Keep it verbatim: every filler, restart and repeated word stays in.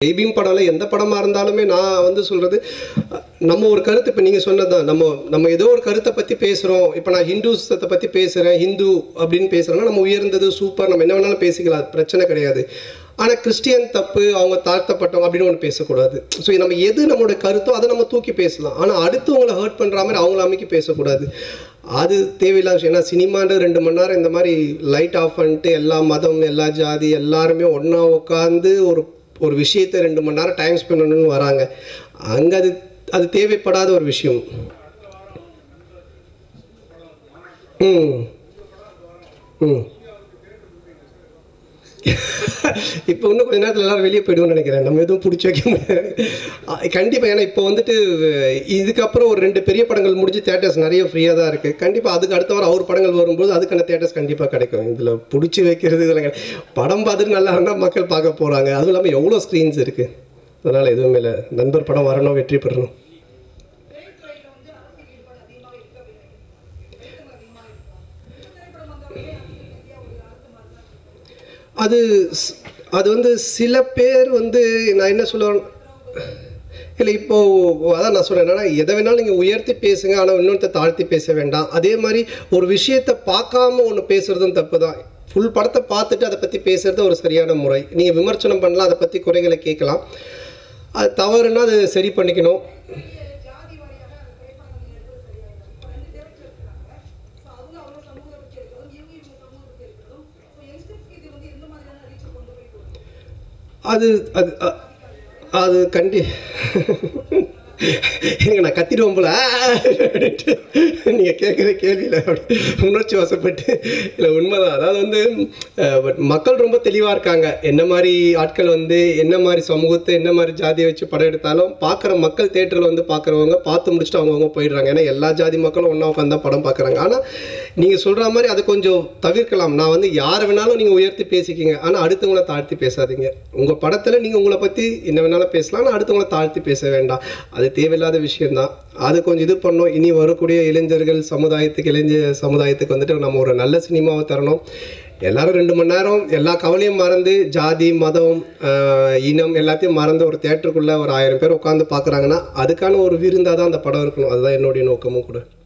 Beam படம்ல எந்த படமாக இருந்தாலுமே நான் வந்து சொல்கிறது, நம்ம ஒரு கருத்து இப்போ நீங்கள் சொன்னதான், நம்ம நம்ம ஏதோ ஒரு கருத்தை பற்றி பேசுகிறோம். இப்போ நான் ஹிந்துஸத்தை பற்றி பேசுகிறேன், ஹிந்து அப்படின்னு பேசுகிறேன்னா நம்ம உயர்ந்தது சூப்பர், நம்ம என்ன வேணாலும் பேசிக்கலாம், பிரச்சனை கிடையாது. ஆனால் கிறிஸ்டியன் தப்பு, அவங்க தாழ்த்தப்பட்டவங்க அப்படின்னு ஒன்று பேசக்கூடாது. ஸோ நம்ம எது நம்மளோட கருத்தோ அதை நம்ம தூக்கி பேசலாம். ஆனால் அடுத்தவங்களை ஹர்ட் பண்ணுற மாதிரி அவங்கள அமைக்கி பேசக்கூடாது. அது தேவையில்லாத விஷயம். ஏன்னா சினிமான்றது ரெண்டு மணி நேரம் இந்த மாதிரி லைட் ஆஃப் பண்ணிட்டு எல்லா மதம் எல்லா ஜாதி எல்லாருமே ஒன்றா உட்காந்து ஒரு ஒரு விஷயத்தை ரெண்டு மணி நேரம் டைம் ஸ்பெண்ட் பண்ணணும்னு வராங்க. அங்கே அது அது தேவைப்படாத ஒரு விஷயம். ம் ம் இப்போ இன்னும் கொஞ்ச நேரத்தில் எல்லோரும் வெளியே போய்டுவோம்னு நினைக்கிறேன். நம்ம எதுவும் பிடிச்சி வைக்க முடியாது கண்டிப்பாக. ஏன்னா இப்போ வந்துட்டு இதுக்கப்புறம் ஒரு ரெண்டு பெரிய படங்கள் முடிஞ்சு தேட்டர்ஸ் நிறைய ஃப்ரீயாக தான் இருக்குது. கண்டிப்பாக அதுக்கு அடுத்த வாரம் அவர் படங்கள் வரும்போது அதுக்கான தேட்டர்ஸ் கண்டிப்பாக கிடைக்கும். இதில் பிடிச்சி வைக்கிறது இதெல்லாம் படம் பார்த்துட்டு நல்லா இருந்தால் மக்கள் பார்க்க போகிறாங்க. அதுவும் இல்லாமல் எவ்வளோ ஸ்க்ரீன்ஸ் இருக்குது. அதனால் எதுவுமே இல்லை. நண்பர் படம் வரணும், வெற்றி பெறணும். அது அது வந்து சில பேர் வந்து நான் என்ன சொல்லுவேன் இல்லை, இப்போது அதான் நான் சொல்கிறேன் என்னன்னா, எதை வேணாலும் நீங்கள் உயர்த்தி பேசுங்க, ஆனால் இன்னொருத்த தாழ்த்தி பேச வேண்டாம். அதே மாதிரி ஒரு விஷயத்தை பார்க்காம ஒன்று பேசுகிறதும் தப்பு தான். ஃபுல் படத்தை பார்த்துட்டு அதை பற்றி பேசுகிறது ஒரு சரியான முறை. நீங்கள் விமர்சனம் பண்ணலாம், அதை பற்றி குறைகளை கேட்கலாம். அது தவறுன்னா அது சரி பண்ணிக்கணும். அது அது அது கண்டி எங்க நான் கத்திடுவோம் போல அப்படின்ட்டு நீங்கள் கேட்குற கேள்வியில் அப்படி உணர்ச்சி வசப்பட்டு இல்லை உண்மைதான். அதாவது வந்து பட் மக்கள் ரொம்ப தெளிவாக இருக்காங்க. என்ன மாதிரி ஆட்கள் வந்து என்ன மாதிரி சமூகத்தை என்ன மாதிரி ஜாதியை வச்சு படம் எடுத்தாலும் பார்க்குற மக்கள் தேட்டரில் வந்து பார்க்குறவங்க பார்த்து முடிச்சுட்டு அவங்கவுங்க போயிடுறாங்க. ஏன்னா எல்லா ஜாதி மக்களும் ஒன்றா உட்காந்து தான் படம் பார்க்குறாங்க. ஆனால் நீங்கள் சொல்கிற மாதிரி அதை கொஞ்சம் தவிர்க்கலாம். நான் வந்து யாரை வேணாலும் நீங்கள் உயர்த்தி பேசிக்கிங்க, ஆனால் அடுத்தவங்களை தாழ்த்தி பேசாதீங்க. உங்கள் படத்தில் நீங்கள் உங்களை பற்றி என்ன வேணாலும் பேசலாம், ஆனால் அடுத்தவங்களை தாழ்த்தி பேச வேண்டாம். அது தேவையில்லாத விஷயந்தான். அது கொஞ்சம் இது பண்ணோம். இனி வரக்கூடிய இளைஞர்கள் சமுதாயத்துக்கு இளைஞர் சமுதாயத்துக்கு வந்துட்டு நம்ம ஒரு நல்ல சினிமாவை தரணும். எல்லாரும் ரெண்டு மணி நேரம் எல்லா கவலையும் மறந்து ஜாதி மதம் இனம் எல்லாத்தையும் மறந்து ஒரு தேட்டருக்குள்ளே ஒரு ஆயிரம் பேர் உட்காந்து பார்க்குறாங்கன்னா அதுக்கான ஒரு விருந்தாக தான் அந்த படம் இருக்கணும். அதுதான் என்னுடைய நோக்கமும் கூட.